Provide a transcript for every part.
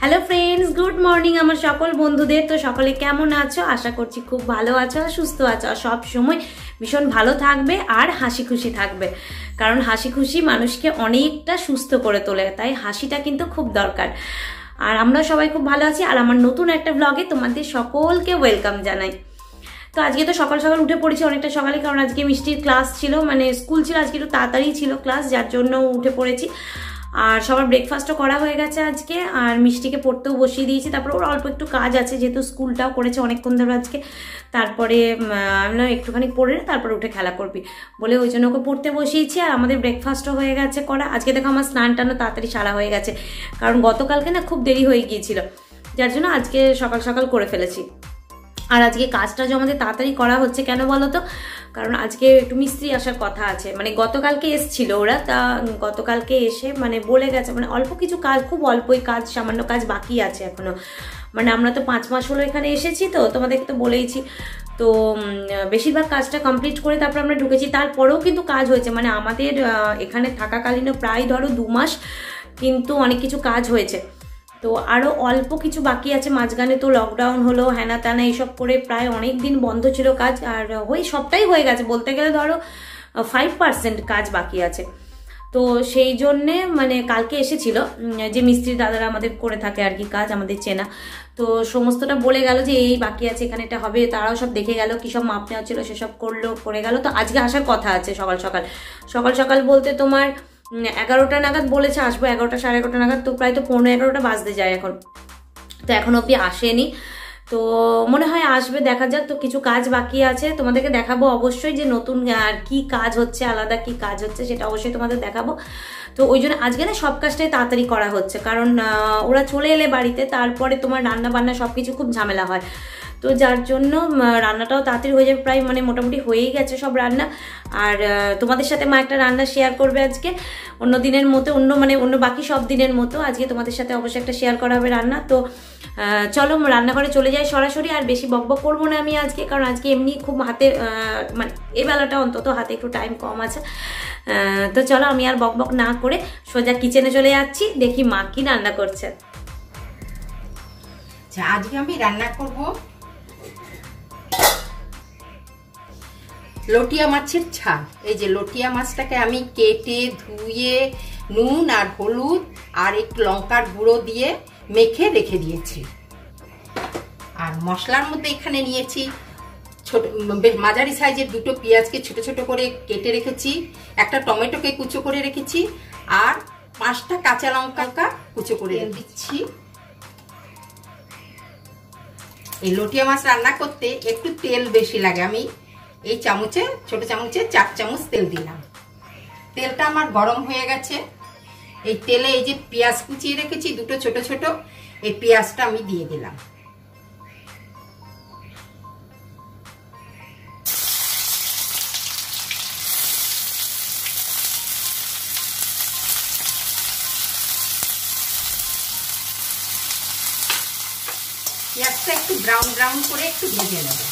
Hello friends, good morning আমার সকল বন্ধুদের। তো সকলে কেমন আছো? আশা করছি খুব ভালো আছো আর সুস্থ আছো, আর সব সময় ভীষণ ভালো থাকবে আর হাসি খুশি থাকবে, কারণ হাসি খুশি মানুষকে অনেকটা সুস্থ করে তোলে, তাই হাসিটা কিন্তু খুব দরকার। আর আমরা সবাই খুব ভালো আছি। আর আমার নতুন একটা ব্লগে তোমাদের সকলকে ওয়েলকাম জানাই। তো আজকে তো সকাল সকাল উঠে পড়েছি অনেকটা সকালে, কারণ আজকে মিষ্টির ক্লাস ছিল, মানে স্কুল ছিল, আজকে একটু তাড়াতাড়ি ছিল ক্লাস, যার জন্য উঠে পড়েছি। আর সবার ব্রেকফাস্টও করা হয়ে গেছে আজকে, আর মিষ্টিকে পড়তেও বসিয়ে দিয়েছি। তারপর ওর অল্প একটু কাজ আছে, যেহেতু স্কুলটাও করেছে অনেকক্ষণ ধরে আজকে। তারপরে আমি না একটুখানি পড়ে তারপরে উঠে খেলা করবি বলে ওই জন্য ওকে পড়তে বসিয়েছি। আর আমাদের ব্রেকফাস্টও হয়ে গেছে করা। আজকে দেখো আমার স্নান টানও তাড়াতাড়ি সারা হয়ে গেছে, কারণ গতকালকে না খুব দেরি হয়ে গিয়েছিল, যার জন্য আজকে সকাল সকাল করে ফেলেছি। আর আজকে কাজটা যে আমাদের তাড়াতাড়ি করা হচ্ছে কেন বলো তো, কারণ আজকে একটু মিস্ত্রি আসার কথা আছে। মানে গতকালকে এসছিল ওরা, তা গতকালকে এসে মানে বলে গেছে, মানে অল্প কিছু কাজ, খুব অল্পই কাজ, সামান্য কাজ বাকি আছে এখনো। মানে আমরা তো 5 মাস হলো এখানে এসেছি, তো তোমাদেরকে তো বলেইছি। তো বেশিরভাগ কাজটা কমপ্লিট করে তারপর আমরা ঢুকেছি। তারপরেও কিন্তু কাজ হয়েছে, মানে আমাদের এখানে থাকাকালীনও প্রায় ধরো 2 মাস কিন্তু অনেক কিছু কাজ হয়েছে। তো আরও অল্প কিছু বাকি আছে। মাঝখানে তো লকডাউন হলো, হ্যানা ত্যানা এইসব করে প্রায় অনেক দিন বন্ধ ছিল কাজ, আর সবটাই হয়ে গেছে বলতে গেলে, ধরো 5% কাজ বাকি আছে। তো সেই জন্যে মানে কালকে এসেছিল যে মিস্ত্রি দাদারা আমাদের করে থাকে আর কি কাজ, আমাদের চেনা। তো সমস্তটা বলে গেল যে এই বাকি আছে, এখানে এটা হবে। তারাও সব দেখে গেল, কী সব মাপ নেওয়া ছিল সেসব করে গেল। তো আজকে আসার কথা আছে সকাল সকাল। সকাল সকাল বলতে তোমার 11টা নাগাদ বলেছে আসবো, 11টা সাড়ে 11টা নাগাদ। তো প্রায় তো 11:15 বাজতে যায় এখন, তো এখন অবধি আসেনি। তো মনে হয় আসবে, দেখা যাক। তো কিছু কাজ বাকি আছে, তোমাদেরকে দেখাবো অবশ্যই যে নতুন আর কি কাজ হচ্ছে, আলাদা কি কাজ হচ্ছে সেটা অবশ্যই তোমাদের দেখাবো। তো ওই জন্য আজকে না সব কাজটাই তাড়াতাড়ি করা হচ্ছে, কারণ ওরা চলে এলে বাড়িতে, তারপরে তোমার রান্না বান্না সব কিছু খুব ঝামেলা হয়। তো যার জন্য রান্নাটাও তাড়াতাড়ি হয়ে যাবে, প্রায় মানে মোটামুটি হয়েই গেছে সব রান্না। আর তোমাদের সাথে মা একটা রান্না শেয়ার করবে আজকে, অন্য দিনের মতো, অন্য বাকি সব দিনের মতো আজকে তোমাদের সাথে অবশ্যই একটা শেয়ার করা হবে রান্না। তো চলো রান্নাঘরে চলে যাই সরাসরি। আর বেশি বকবক করবো না আমি আজকে, কারণ আজকে এমনি খুব হাতে মানে এই বেলাটা অন্তত হাতে একটু টাইম কম আছে। তো চলো আমি আর বকবক না করে সোজা কিচেনে চলে যাচ্ছি, দেখি মা কি রান্না করছে। আজকে আমি রান্না করব লটিয়া মাছের ঝাল। এই যে লটিয়া মাছটাকে আমি কেটে ধুয়ে নুন আর হলুদ আর একটু লঙ্কার গুঁড়ো দিয়ে মেখে রেখে দিয়েছি। আর মশলার মধ্যে এখানে নিয়েছি ছোট মাঝারি সাইজের 2টো পেঁয়াজকে ছোট ছোট করে কেটে রেখেছি, একটা টমেটোকে কুচো করে রেখেছি, আর 5টা কাঁচা লঙ্কা কুচো করে দিচ্ছি। এই লটিয়া মাছ রান্না করতে একটু তেল বেশি লাগে, আমি এই চামচে ছোট চামচে 4 চামচ তেল দিলাম। তেলটা আমার গরম হয়ে গেছে। এই তেলে এই যে পেঁয়াজ কুচিয়ে রেখেছি 2টো ছোট ছোট, এই পেঁয়াজটা আমি দিয়ে দিলাম। পেঁয়াজটা একটু ব্রাউন ব্রাউন করে একটু ভেজে নেব।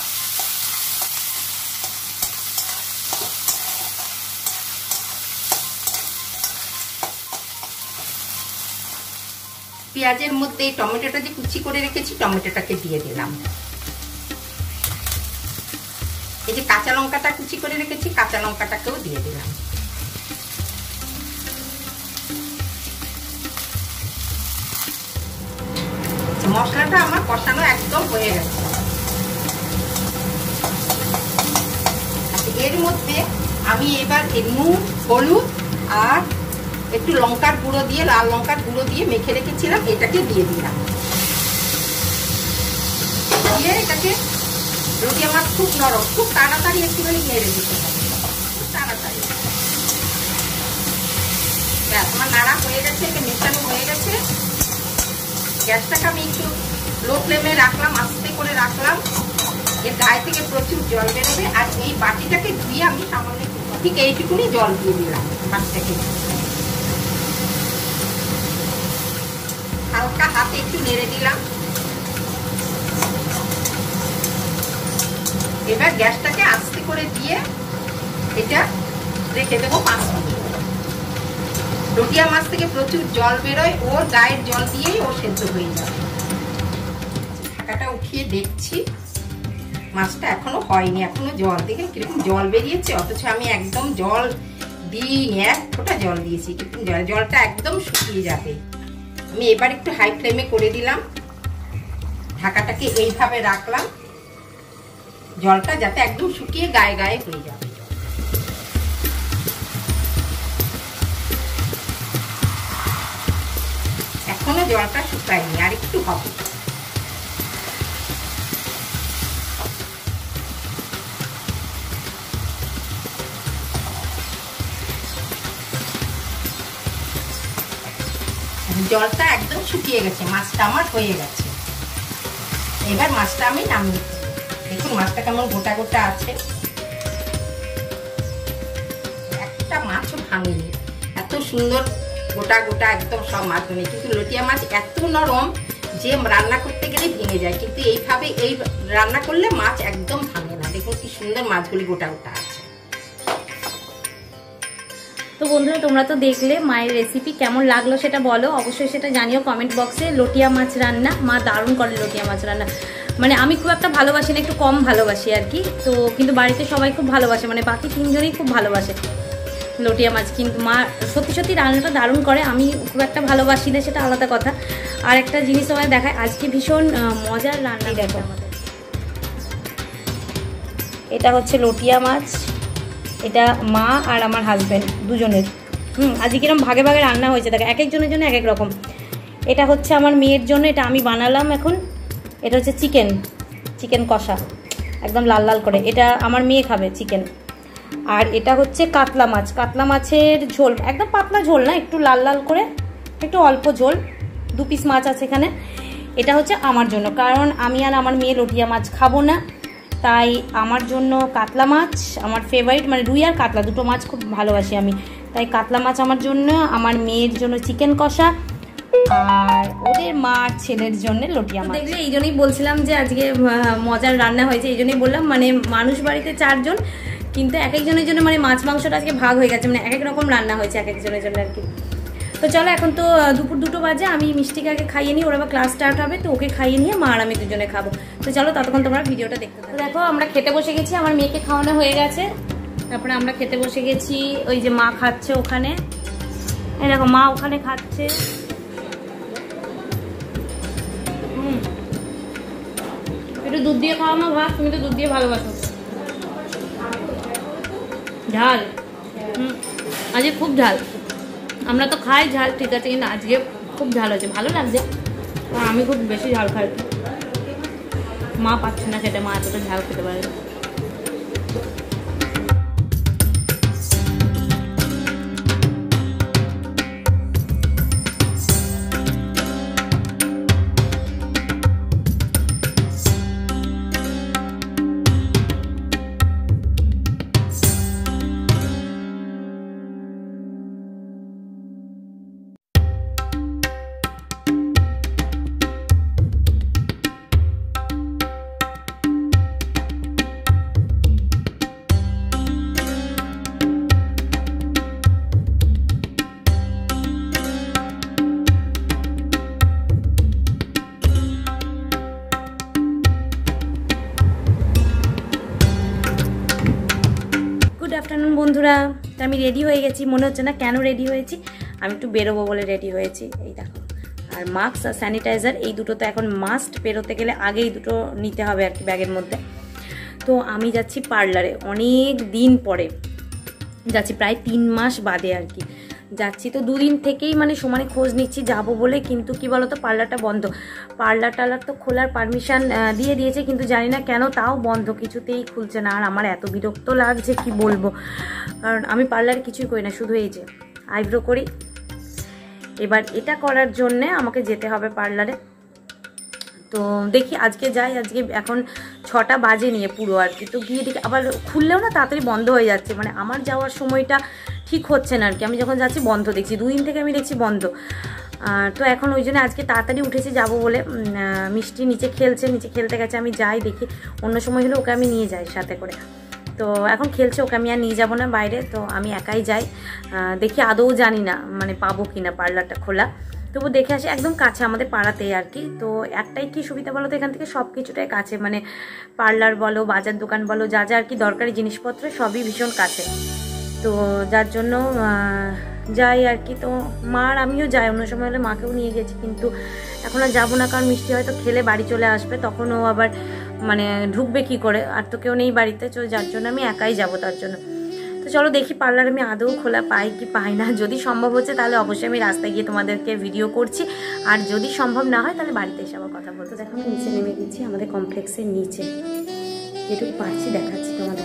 পেঁয়াজের মধ্যে টমেটোটা যে কুচি করে রেখেছি টমেটোটাকে দিয়ে দিলাম। এই যে কাঁচা লঙ্কাটা কুচি করে রেখেছি কাঁচা লঙ্কাটাকেও দিয়ে দিলাম। মশলাটা আমার কষানো একদম হয়ে গেছে। এর মধ্যে আমি এবার নুন হলুদ আর একটু লঙ্কার গুঁড়ো দিয়ে, লাল লঙ্কার গুঁড়ো দিয়ে মেখে রেখেছিলাম, এটাকে দিয়ে দিলাম। দিয়ে এটাকে, লটিয়া মাছ খুব নরম, খুব তাড়াতাড়ি একটুখানি নেড়ে দিতে হবে, খুব তাড়াতাড়ি। ব্যাস আমার নাড়া হয়ে গেছে, এটা মেশানো হয়ে গেছে। গ্যাসটাকে আমি একটু লো ফ্লেমে রাখলাম, আস্তে করে রাখলাম। এর গায়ে থেকে প্রচুর জল বেরোবে। আর এই বাটিটাকে ধুয়ে আমি সামান্য ঠিক এইটুকুনি জল দিয়ে দিলাম মাছটাকে। হালকা হাতে একটু নেড়ে দিলাম। এবার গ্যাসটাকে আস্তে করে দিয়ে এটা রেখে দেবো 5 মিনিট। লটিয়া মাছ থেকে প্রচুর জল বেরোয়, ওর গায়ের জল দিয়েই ও সেদ্ধ হয়ে যাবে। ঢাকাটা উঠিয়ে দেখছি, মাছটা এখনো হয়নি, এখনো জল, দেখেন কিরকম জল বেরিয়েছে, অথচ আমি একদম জল দিইনি, এক ফোঁটা জল দিয়েছি, কিন্তু জলটা একদম শুকিয়ে যাবে। আমি এবার একটু হাই ফ্লেমে করে দিলাম, ঢাকাটাকে এইভাবে রাখলাম, জলটা যাতে একদম শুকিয়ে গায়ে গায়ে হয়ে যাবে। এখনো জলটা শুকায়নি, আর একটু হবে। জলটা একদম শুকিয়ে গেছে, মাছটা আমার হয়ে গেছে। এবার মাছটা আমি নামিয়ে দেব। দেখুন মাছটা কেমন গোটা গোটা আছে, একটা মাছও ভাঙেনি, এত সুন্দর গোটা গোটা একদম সব মাছ ভাঙে। কিন্তু লটিয়া মাছ এত নরম যে রান্না করতে গেলে ভেঙে যায়, কিন্তু এইভাবে এই রান্না করলে মাছ একদম ভাঙে না। দেখুন কি সুন্দর মাছগুলি গোটা গোটা আছে। তো বন্ধুরা, তোমরা তো দেখলে মায়ের রেসিপি, কেমন লাগলো সেটা বলো, অবশ্যই সেটা জানিও কমেন্ট বক্সে। লটিয়া মাছ রান্না মা দারুণ করে, লটিয়া মাছ রান্না মানে আমি খুব একটা ভালোবাসি না, একটু কম ভালোবাসি আর কি। তো কিন্তু বাড়িতে সবাই খুব ভালোবাসে, মানে বাকি তিনজনেই খুব ভালোবাসে লটিয়া মাছ। কিন্তু মা সত্যি সত্যি রান্নাটা দারুণ করে, আমি খুব একটা ভালোবাসি না, সেটা আলাদা কথা। আর একটা জিনিস সবাই দেখায়, আজকে ভীষণ মজার রান্না। দেখো এটা হচ্ছে লটিয়া মাছ, এটা মা আর আমার হাজব্যান্ড দুজনের। আজকে কিরকম ভাগে ভাগে রান্না হয়েছে, দেখো এক একজনের জন্য এক এক রকম। এটা হচ্ছে আমার মেয়ের জন্য, এটা আমি বানালাম এখন। এটা হচ্ছে চিকেন কষা, একদম লাল লাল করে, এটা আমার মেয়ে খাবে চিকেন। আর এটা হচ্ছে কাতলা মাছের ঝোল, একদম পাতলা ঝোল না, একটু লাল লাল করে, একটু অল্প ঝোল, 2 পিস মাছ আছে এখানে। এটা হচ্ছে আমার জন্য, কারণ আমি আর আমার মেয়ে লটিয়া মাছ খাবো না, তাই আমার জন্য কাতলা মাছ আমার ফেভারিট, মানে রুই আর কাতলা দুটো মাছ খুব ভালোবাসি আমি, তাই কাতলা মাছ আমার জন্য, আমার মেয়ের জন্য চিকেন কষা, আর ওদের মার ছেলের জন্য লটিয়া মাছ। দেখলে এই জন্যই বলছিলাম যে আজকে মজার রান্না হয়েছে, এই জন্যই বললাম, মানে মানুষ বাড়িতে 4 জন, কিন্তু এক একজনের জন্য মানে মাছ মাংসটা আজকে ভাগ হয়ে গেছে, মানে এক এক রকম রান্না হয়েছে এক একজনের জন্য আর কি। তো চলো, এখন তো দুপুর 2টো বাজে, আমি মিষ্টিকে আগে খাইয়ে নিই, ওর আবার ক্লাস স্টার্ট হবে, তো ওকে খাইয়ে নিয়ে মা আর আমি দুজনে খাবো। তো চলো ততক্ষণ তোমরা ভিডিওটা দেখতে থাকো। দেখো আমরা খেতে বসে গেছি, আমার মেয়েকে খাওয়ানো হয়ে গেছে, তারপরে আমরা খেতে বসে গেছি। ওই যে মা খাচ্ছে ওখানে, এই দেখো মা ওখানে খাচ্ছে। একটু দুধ দিয়ে খাওয়ানো ভাত, তুমি তো দুধ দিয়ে ভালোবাসো। ঝাল, আজকে খুব ঝাল, আমরা তো খাই ঝাল ঠিক আছে, কিন্তু আজকে খুব ঝাল হয়েছে, ভালো লাগছে। আর আমি খুব বেশি ঝাল খাই, মা পাচ্ছে না খেতে, মা এতটা ঝাল খেতে পারে না। গুড আফটারনুন বন্ধুরা, আমি রেডি হয়ে গেছি, মনে হচ্ছে না কেন রেডি হয়েছি, আমি একটু বেরোবো বলে রেডি হয়েছি। এই দেখো, আর মাস্ক আর স্যানিটাইজার এই দুটো তো এখন মাস্ট, বেরোতে গেলে আগেই দুটো নিতে হবে আর কি ব্যাগের মধ্যে। তো আমি যাচ্ছি পার্লারে, অনেক দিন পরে যাচ্ছি, প্রায় 3 মাস বাদে আর কি যাচ্ছি। তো 2 দিন থেকেই মানে সমানে খোঁজ নিচ্ছি যাবো বলে, কিন্তু কি বলতো পার্লারটা বন্ধ। পার্লার তো খোলার পারমিশন দিয়ে দিয়েছে, কিন্তু জানি না কেন তাও বন্ধ, কিছুতেই খুলছে না। আর আমার এত বিরক্ত লাগছে কি বলবো, কারণ আমি পার্লারে কিছুই করি না, শুধু এই যে আইব্রো করি। এবার এটা করার জন্যে আমাকে যেতে হবে পার্লারে। তো দেখি আজকে যাই, আজকে এখন 6টা বাজে নিয়ে পুরো আর কি। তো গিয়ে দেখি আবার খুললেও না তাড়াতাড়ি বন্ধ হয়ে যাচ্ছে, মানে আমার যাওয়ার সময়টা ঠিক হচ্ছে না আর কি। আমি যখন যাচ্ছি বন্ধ দেখছি, 2 দিন থেকে আমি দেখছি বন্ধ। তো এখন ওই জন্য আজকে তাড়াতাড়ি উঠেছি যাবো বলে। মিষ্টি নিচে খেলতে গেছে, আমি যাই দেখি, অন্য সময় হলে ওকে আমি নিয়ে যাই সাথে করে। তো তো এখন খেলছে, ওকে আমি আর নিয়ে যাবো না বাইরে, তো আমি একাই যাই। দেখি আদৌ জানি না মানে পাবো কিনা পার্লারটা খোলা, তবু দেখে আসি। একদম কাছে আমাদের পাড়াতেই আর কি। তো একটাই কি সুবিধা বলো তো, এখান থেকে সব কিছুটাই কাছে, মানে পার্লার বলো, বাজার দোকান বলো, যা যা আর কি দরকারি জিনিসপত্র সবই ভীষণ কাছে। তো যার জন্য যাই আর কি। তো মা আর আমিও যাই, অন্য সময় হলে মাকেও নিয়ে গেছি, কিন্তু এখন আর যাবো না, কারণ মিষ্টি হয়তো খেলে বাড়ি চলে আসবে, তখন ও আবার মানে ঢুকবে কি করে, আর তো কেউ নেই বাড়িতে। তো যার জন্য আমি একাই যাবো তার জন্য। তো চলো দেখি পার্লার আমি আদৌ খোলা পাই কি পাই না। যদি সম্ভব হচ্ছে তাহলে অবশ্যই আমি রাস্তায় গিয়ে তোমাদেরকে ভিডিও করছি, আর যদি সম্ভব না হয় তাহলে বাড়িতে এসে আবার কথা বলতে। দেখো আমি নিচে নেমে গেছি, আমাদের কমপ্লেক্সের নিচে, যেটুকু পারছি দেখাচ্ছি তোমাদের।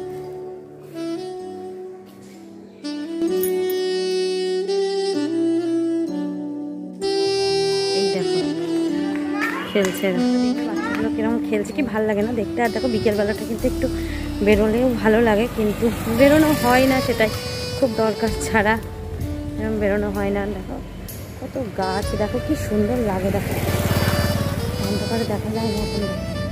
এই দেখো খেলছে বাচ্চাগুলো, কিরকম খেলছে, কি ভালো লাগে না দেখতে। আর দেখো বিকেলবেলাটা কিন্তু একটু বেরোলেও ভালো লাগে, কিন্তু বেরোনো হয় না, সেটাই খুব দরকার ছাড়া এরকম বেরোনো হয় না। দেখো কত গাছ, দেখো কি সুন্দর লাগে, দেখো অন্ধকারে দেখা যায় না এখন।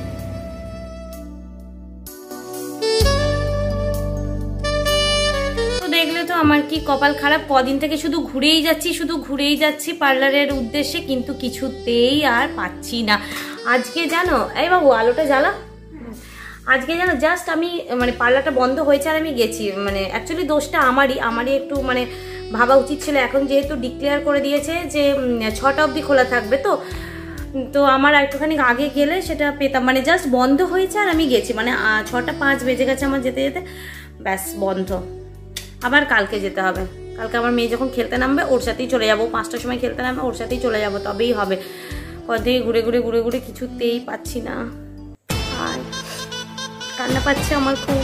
তো দেখলে তো আমার কি কপাল খারাপ, কদিন থেকে শুধু ঘুরেই যাচ্ছি পার্লারের উদ্দেশ্যে, কিন্তু কিছুতেই আর পাচ্ছি না। আজকে জানো, এই বাবু আলোটা জ্বালা, আজকে জানো জাস্ট আমি মানে পার্লারটা বন্ধ হয়েছে আর আমি গেছি, মানে অ্যাকচুয়ালি দোষটা আমারই একটু মানে ভাবা উচিত ছিল। এখন যেহেতু ডিক্লেয়ার করে দিয়েছে যে 6টা অবধি খোলা থাকবে, তো আমার একটুখানি আগে গেলে সেটা পেতাম। মানে জাস্ট বন্ধ হয়েছে আর আমি গেছি, মানে 6টা 5 বেজে গেছে আমার যেতে যেতে, ব্যাস বন্ধ। আবার কালকে যেতে হবে, কালকে আমার মেয়ে যখন খেলতে নামবে ওর সাথেই চলে যাবো, 5টার সময় খেলতে নামবে ওর সাথেই চলে যাবো, তবেই হবে। কদিন ঘুরে কিছুতেই পাচ্ছি না, আর কান্না পাচ্ছে আমার খুব।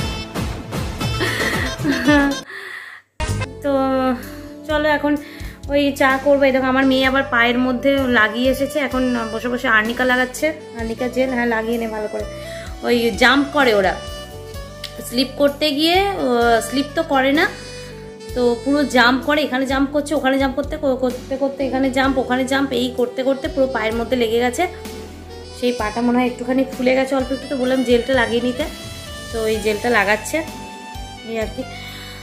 তো চলো এখন ওই চা করবো। এই দেখো আমার মেয়ে আবার পায়ের মধ্যে লাগিয়ে এসেছে, এখন বসে বসে আর্নিকা লাগাচ্ছে, আর্নিকা জেল। হ্যাঁ লাগিয়ে নে ভালো করে। ওই জাম্প করে ওরা, স্লিপ করতে গিয়ে স্লিপ তো করে না, তো পুরো জাম্প করে, এখানে জাম্প করছে, ওখানে জাম্প করতে করতে এখানে জাম্প, ওখানে জাম্প, এই করতে করতে পুরো পায়ের মধ্যে লেগে গেছে। সেই পাটা মনে হয় একটুখানি ফুলে গেছে অল্প একটু, তো বললাম জেলটা লাগিয়ে নিতে, তো এই জেলটা লাগাচ্ছে এই আর কি।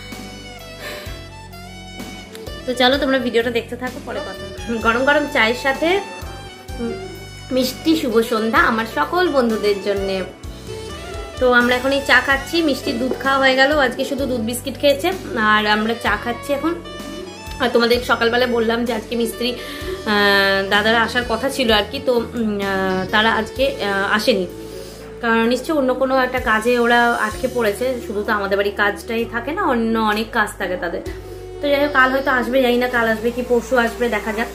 তো চলো তোমরা ভিডিওটা দেখতে থাকো, পরে কথা। গরম গরম চায়ের সাথে মিষ্টি শুভ সন্ধ্যা আমার সকল বন্ধুদের জন্যে। তো আমরা এখন এই চা খাচ্ছি, মিষ্টির দুধ খাওয়া হয়ে গেল, আজকে শুধু দুধ বিস্কিট খেয়েছে, আর আমরা চা খাচ্ছি এখন। আর তোমাদের সকালবেলা বললাম যে আজকে মিস্ত্রি দাদারা আসার কথা ছিল আর কি, তো তারা আজকে আসেনি, কারণ নিশ্চয় অন্য কোনো একটা কাজে ওরা আটকে পড়েছে। শুধু তো আমাদের বাড়ি কাজটাই থাকে না, অন্য অনেক কাজ থাকে তাদের। তো যাই হোক কাল হয়তো আসবে, জানি না কাল আসবে কি পরশু আসবে, দেখা যাক।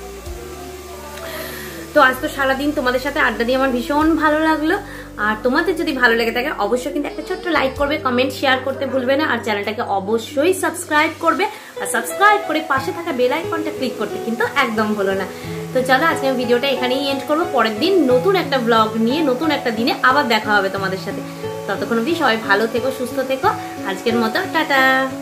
তো আজ তো সারাদিন তোমাদের সাথে আড্ডা দিয়ে আমার ভীষণ ভালো লাগলো। আর তোমাদের যদি ভালো লেগে থাকে অবশ্যই কিন্তু একটা ছোট্ট লাইক করবে, কমেন্ট শেয়ার করতে ভুলবে না, আর চ্যানেলটাকে অবশ্যই সাবস্ক্রাইব করবে, আর সাবস্ক্রাইব করে পাশে থাকা বেল আইকনটা ক্লিক করতে কিন্তু একদম ভুলো না। তো চলো আজকে আমি ভিডিওটা এখানেই এন্ড করবো, পরের দিন নতুন একটা ব্লগ নিয়ে নতুন একটা দিনে আবার দেখা হবে তোমাদের সাথে। ততক্ষণ অবধি সবাই ভালো থেকো, সুস্থ থেকো, আজকের মতো টাটা।